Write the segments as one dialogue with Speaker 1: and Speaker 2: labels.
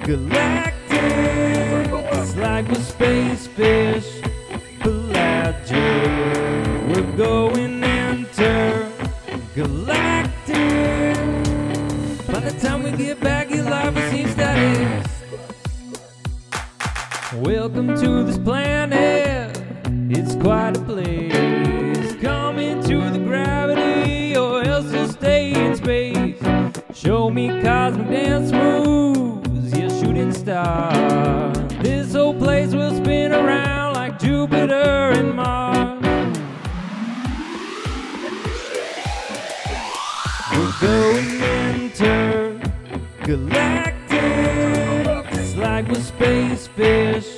Speaker 1: It's like we're space fish, pelagic. We're going inter-galactic. By the time we get back, your life will seem static. Welcome to this planet, it's quite a place. Come into the gravity or else you'll stay in space. Show me cosmic dance moves, you shooting star. This whole place will spin around like Jupiter and Mars. We're going inter-galactic. It's like we're space fish,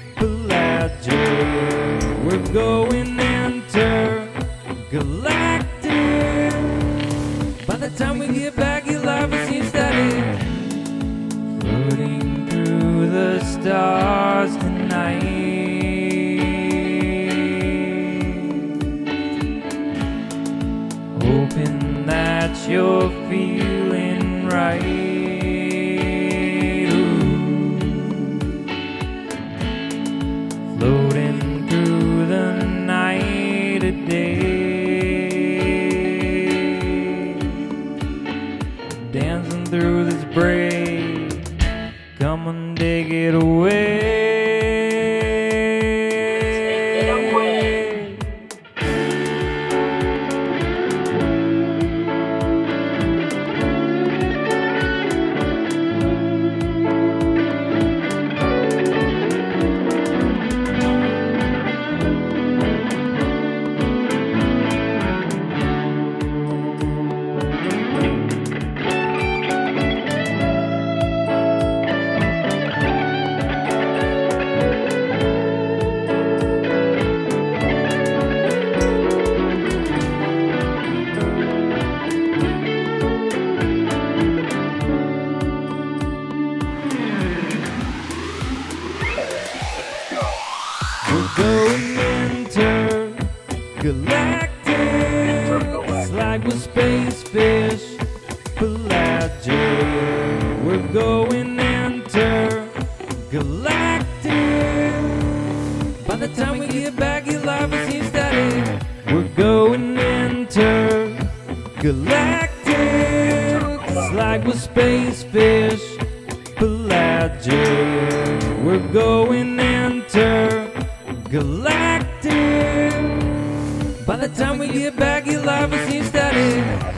Speaker 1: pelagic. We're going inter-galactic. By the time we get back, your life will seem static. Floating through the stars tonight, hoping that you're feeling right. Floating through the night today, dancing through this break. Come and take it away. We're going inter-galactic. It's like we're space fish, pelagic. We're going inter-galactic. By the time we get back, your life will seem static. We're going inter-galactic. It's like we're space fish, pelagic. We're going inter-galactic. By the time we get back, your life will seem static.